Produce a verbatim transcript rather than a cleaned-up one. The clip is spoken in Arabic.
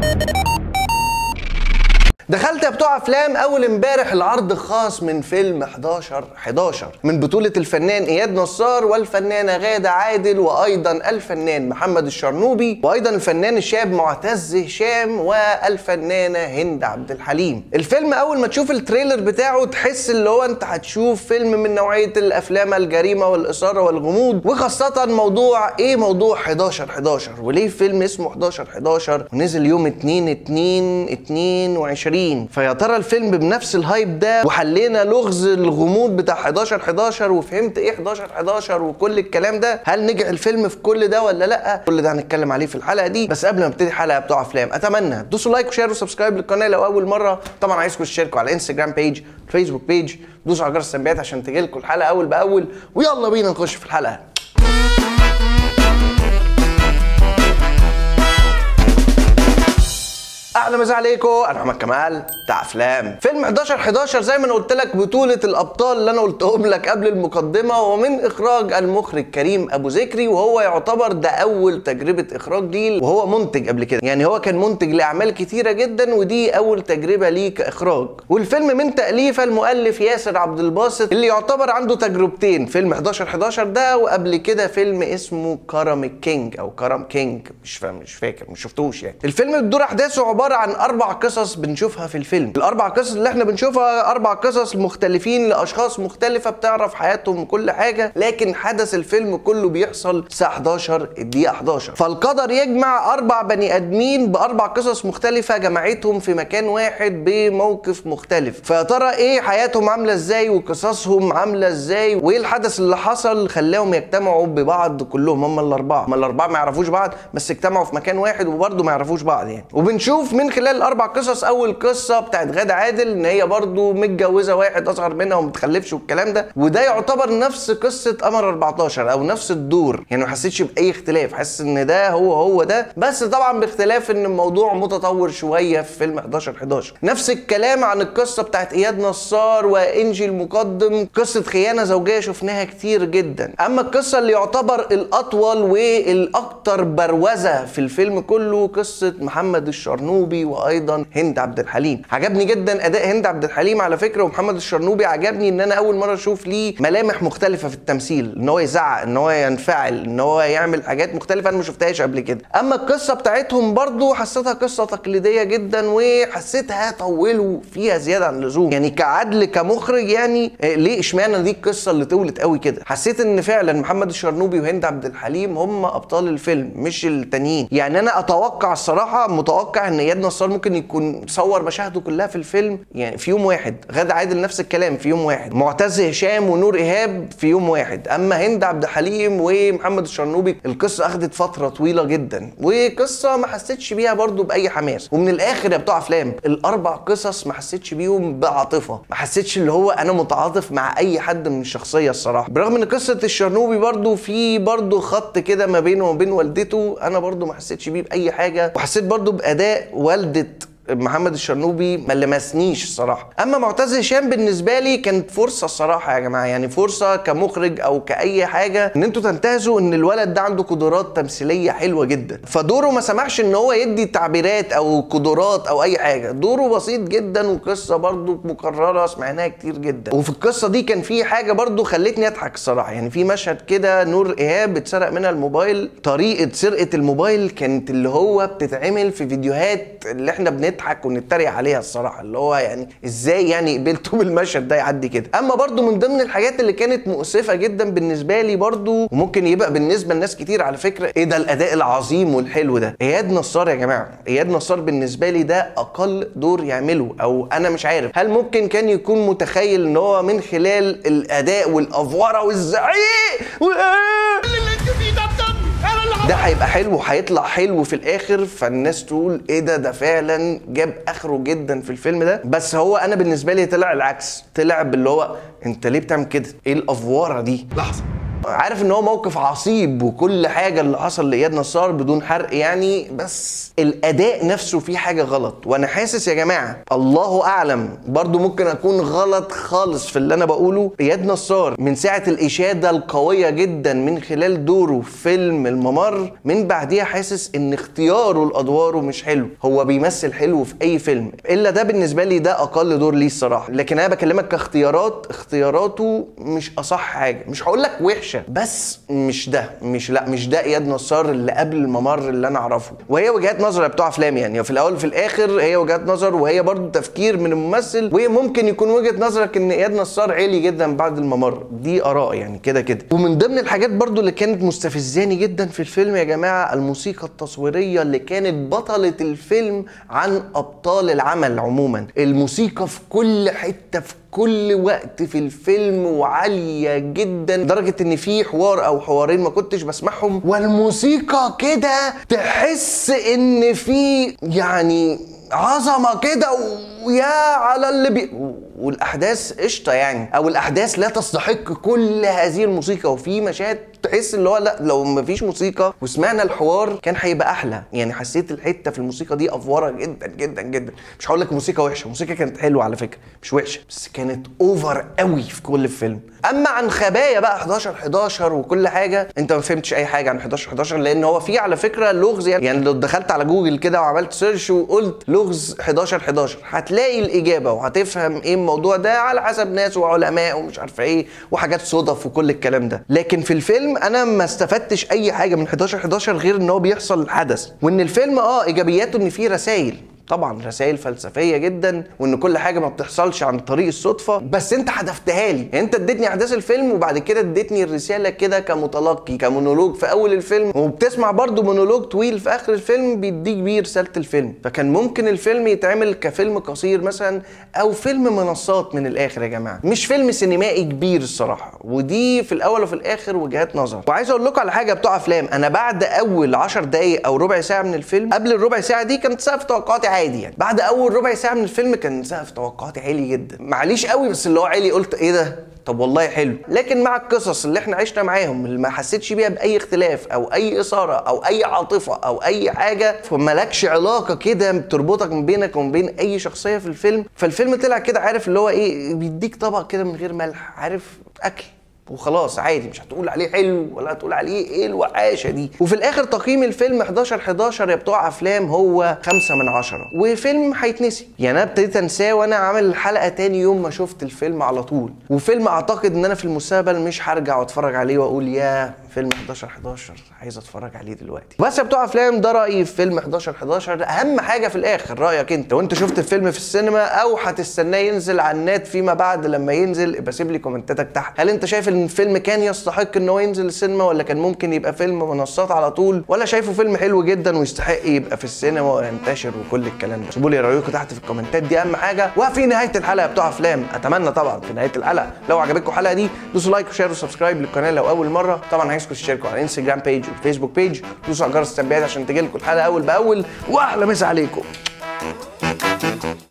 دخلت يا بتوع افلام اول امبارح العرض خاص من فيلم حداشر حداشر من بطولة الفنان اياد نصار والفنانة غادة عادل وايضا الفنان محمد الشرنوبي وايضا الفنان الشاب معتز هشام والفنانة هند عبد الحليم. الفيلم اول ما تشوف التريلر بتاعه تحس اللي هو انت هتشوف فيلم من نوعية الافلام الجريمة والاثارة والغموض، وخاصة موضوع ايه موضوع حداشر حداشر وليه فيلم اسمه حداشر حداشر ونزل يوم اتنين اتنين اتنين وعشرين. فيا ترى الفيلم بنفس الهايب ده وحلينا لغز الغموض بتاع حداشر حداشر وفهمت ايه حداشر حداشر وكل الكلام ده؟ هل نجح الفيلم في كل ده ولا لا؟ كل ده هنتكلم عليه في الحلقه دي. بس قبل ما نبتدي الحلقه بتوع افلام اتمنى تدوسوا لايك وشير وسبسكرايب للقناه لو اول مره. طبعا عايزكم تشتركوا على الانستجرام بيج فيسبوك بيج، دوسوا على جرس التنبيهات عشان تجيلكم الحلقه اول باول. ويلا بينا نخش في الحلقه. اهلا وسهلا عليكم، انا محمد كمال بتاع افلام. فيلم حداشر حداشر زي ما انا قلت لك بطولة الابطال اللي انا قلتهم لك قبل المقدمة، ومن اخراج المخرج كريم ابو ذكري، وهو يعتبر ده اول تجربة اخراج ليه، وهو منتج قبل كده، يعني هو كان منتج لاعمال كتيرة جدا ودي اول تجربة ليه كاخراج. والفيلم من تأليف المؤلف ياسر عبد الباسط اللي يعتبر عنده تجربتين، فيلم حداشر حداشر ده وقبل كده فيلم اسمه كرم الكينج او كرم كينج، مش فاهم مش فاكر مش شفتوش يعني. الفيلم بتدور احداثه عبارة عن اربع قصص بنشوفها في الفيلم. الاربع قصص اللي احنا بنشوفها اربع قصص مختلفين لاشخاص مختلفه بتعرف حياتهم وكل حاجه، لكن حدث الفيلم كله بيحصل الساعه حداشر الدقيقه حداشر. فالقدر يجمع اربع بني ادمين باربع قصص مختلفه جمعتهم في مكان واحد بموقف مختلف. فيا ترى ايه حياتهم عامله ازاي وقصصهم عامله ازاي، وايه الحدث اللي حصل خلاهم يجتمعوا ببعض كلهم هم الاربعه. هم الاربعه ما يعرفوش بعض بس اجتمعوا في مكان واحد وبرضه ما يعرفوش بعض يعني. وبنشوف من خلال الاربع قصص اول قصه بتاعت غادة عادل ان هي برضو متجوزه واحد اصغر منها وما بتخلفش والكلام ده، وده يعتبر نفس قصه قمر اربعتاشر او نفس الدور، يعني ما حسيتش باي اختلاف، حاسس ان ده هو هو ده، بس طبعا باختلاف ان الموضوع متطور شويه في فيلم حداشر حداشر. نفس الكلام عن القصه بتاعت اياد نصار وانجي المقدم، قصه خيانه زوجيه شفناها كتير جدا. اما القصه اللي يعتبر الاطول والاكثر بروزه في الفيلم كله قصه محمد الشرنوبي وايضا هند عبد الحليم. عجبني جدا اداء هند عبد الحليم على فكره، ومحمد الشرنوبي عجبني ان انا اول مره اشوف ليه ملامح مختلفه في التمثيل، ان هو يزعق، ان هو ينفعل، ان هو يعمل حاجات مختلفه انا ما شفتهاش قبل كده. اما القصه بتاعتهم برضو حسيتها قصه تقليديه جدا وحسيتها طولوا فيها زياده عن اللزوم، يعني كعدل كمخرج يعني ليه اشمعنى دي القصه اللي طولت قوي كده. حسيت ان فعلا محمد الشرنوبي وهند عبد الحليم هم ابطال الفيلم مش التانيين. يعني انا اتوقع الصراحه متوقع ان اياد نصار ممكن يكون صور مشاهده كلها في الفيلم يعني في يوم واحد، غادة عادل نفس الكلام في يوم واحد، معتز هشام ونور ايهاب في يوم واحد. اما هند عبد الحليم ومحمد الشرنوبي القصه اخذت فتره طويله جدا، وقصه ما حسيتش بيها برضو باي حماس. ومن الاخر يا بتوع افلام الاربع قصص ما حسيتش بيهم بعاطفه، ما حسيتش اللي هو انا متعاطف مع اي حد من الشخصيه الصراحه، برغم ان قصه الشرنوبي برضو في برضو خط كده ما بينه وبين والدته انا برضو ما حسيتش بيه باي حاجه، وحسيت برضو باداء والده محمد الشرنوبي ما لمسنيش الصراحه. اما معتز هشام بالنسبه لي كانت فرصه الصراحه يا جماعه، يعني فرصه كمخرج او كاي حاجه ان انتوا تنتهزوا ان الولد ده عنده قدرات تمثيليه حلوه جدا، فدوره ما سمحش ان هو يدي تعبيرات او قدرات او اي حاجه، دوره بسيط جدا وقصه برضو مكرره سمعناها كتير جدا. وفي القصه دي كان في حاجه برضو خلتني اضحك الصراحه، يعني في مشهد كده نور ايهاب اتسرق منها الموبايل، طريقه سرقه الموبايل كانت اللي هو بتتعمل في فيديوهات اللي احنا بنت نضحك ونتريق عليها الصراحه، اللي هو يعني ازاي يعني قبلتوا بالمشهد ده يعدي كده. اما برضو من ضمن الحاجات اللي كانت مؤسفه جدا بالنسبه لي برضو وممكن يبقى بالنسبه لناس كتير على فكره، ايه ده الاداء العظيم والحلو ده، اياد نصار يا جماعه. اياد نصار بالنسبه لي ده اقل دور يعمله، او انا مش عارف هل ممكن كان يكون متخيل ان هو من خلال الاداء والافوره والزعيق اللي انت فيه ده ده هيبقى حلو وهيطلع حلو في الاخر، فالناس تقول ايه ده ده فعلا جاب اخره جدا في الفيلم ده. بس هو انا بالنسبه لي طلع العكس، طلع باللي هو انت ليه بتعمل كده؟ ايه الافواره دي؟ لحظه عارف ان هو موقف عصيب وكل حاجه اللي حصل لاياد نصار بدون حرق يعني، بس الاداء نفسه فيه حاجه غلط. وانا حاسس يا جماعه الله اعلم برضو ممكن اكون غلط خالص في اللي انا بقوله، اياد نصار من ساعه الاشاده القويه جدا من خلال دوره في فيلم الممر، من بعديها حاسس ان اختياره لادواره مش حلو. هو بيمثل حلو في اي فيلم، الا ده بالنسبه لي ده اقل دور ليه الصراحه، لكن انا بكلمك كاختيارات، اختياراته مش اصح حاجه. مش هقول لك وحشه، بس مش ده مش لا مش ده اياد نصار اللي قبل الممر اللي انا اعرفه. وهي وجهات نظر بتوع افلام يعني، في الاول وفي الاخر هي وجهات نظر، وهي برضو تفكير من الممثل، وهي ممكن يكون وجهه نظرك ان اياد نصار عالي جدا بعد الممر، دي اراء يعني كده كده. ومن ضمن الحاجات برضو اللي كانت مستفزاني جدا في الفيلم يا جماعه الموسيقى التصويريه اللي كانت بطله الفيلم عن ابطال العمل عموما. الموسيقى في كل حته في كل وقت في الفيلم وعاليه جدا، لدرجه ان في حوار او حوارين ما كنتش بسمعهم والموسيقى كده تحس ان في يعني عظمه كده، ويا على اللي بي والاحداث قشطه يعني، او الاحداث لا تستحق كل هذه الموسيقى. وفي مشاهد تحس اللي هو لا لو ما فيش موسيقى وسمعنا الحوار كان هيبقى احلى يعني. حسيت الحته في الموسيقى دي افوره جدا جدا جدا. مش هقول لك الموسيقى وحشه، الموسيقى كانت حلوه على فكره مش وحشه، بس كانت اوفر قوي في كل الفيلم. اما عن خبايا بقى حداشر حداشر وكل حاجه، انت ما فهمتش اي حاجه عن حداشر حداشر، لان هو في على فكره لغز يعني, يعني لو دخلت على جوجل كده وعملت سيرش وقلت لغز حداشر حداشر هتلاقي الاجابه وهتفهم ايه الموضوع ده على حسب ناس وعلماء ومش عارفه ايه وحاجات صدف وكل الكلام ده. لكن في الفيلم انا ما استفدتش اي حاجه من حداشر حداشر غير ان هو بيحصل حدث، وان الفيلم اه ايجابياته ان فيه رسائل، طبعا رسائل فلسفيه جدا، وان كل حاجه ما بتحصلش عن طريق الصدفه. بس انت حذفتها لي يعني، انت اديتني احداث الفيلم وبعد كده اديتني الرساله كده كمتلقي كمونولوج في اول الفيلم، وبتسمع برضو مونولوج طويل في اخر الفيلم بيديك بيه رساله الفيلم. فكان ممكن الفيلم يتعمل كفيلم قصير مثلا، او فيلم منصات من الاخر يا جماعه، مش فيلم سينمائي كبير الصراحه. ودي في الاول وفي الاخر وجهات نظر. وعايز اقول لكم على حاجه بتوع افلام، انا بعد اول عشر دقائق او ربع ساعه من الفيلم، قبل الربع ساعه دي كانت سقف توقعاتي عادي يعني، بعد اول ربع ساعه من الفيلم كان سقف توقعاتي عالي جدا، معليش قوي بس اللي هو عالي، قلت ايه ده طب والله حلو. لكن مع القصص اللي احنا عشنا معاهم اللي ما حسيتش بيها باي اختلاف او اي اثاره او اي عاطفه او اي حاجه، فمالكش علاقه كده بتربطك ما بينك وما بين اي شخصيه في الفيلم، فالفيلم طلع كده عارف اللي هو ايه، بيديك طبق كده من غير ملح، عارف اكل وخلاص عادي، مش هتقول عليه حلو ولا هتقول عليه ايه الوحاشه دي. وفي الاخر تقييم الفيلم حداشر حداشر يا بتوع افلام هو خمسة من عشرة، وفيلم هيتنسي يعني. انا ابتديت انساه وانا عامل الحلقه تاني يوم ما شفت الفيلم على طول، وفيلم اعتقد ان انا في المستقبل مش هرجع واتفرج عليه واقول يا فيلم حداشر حداشر عايز اتفرج عليه دلوقتي. بس يا بتوع افلام ده رايي في فيلم حداشر حداشر. اهم حاجه في الاخر رايك انت، لو انت شفت الفيلم في السينما او هتستناه ينزل على النت فيما بعد لما ينزل، ابقى سيب لي كومنتاتك تحت. هل انت شايف ان الفيلم كان يستحق ان هو ينزل السينما، ولا كان ممكن يبقى فيلم منصات على طول، ولا شايفه فيلم حلو جدا ويستحق يبقى في السينما وينتشر وكل الكلام ده؟ سيبوا لي رايكم تحت في الكومنتات، دي اهم حاجه. وفي نهايه الحلقه بتوع افلام اتمنى طبعا في نهايه الحلقه لو عجبتكم الحلقه دي دوسوا لايك وشير وسبسكرايب للقناه لو اول مره. طبعا عايزكم تشتركوا على الانستجرام بيج والفيسبوك بيج، دوسوا على جرس التنبيهات عشان تجيلكم الحلقه اول باول، واحلى مسا عليكم.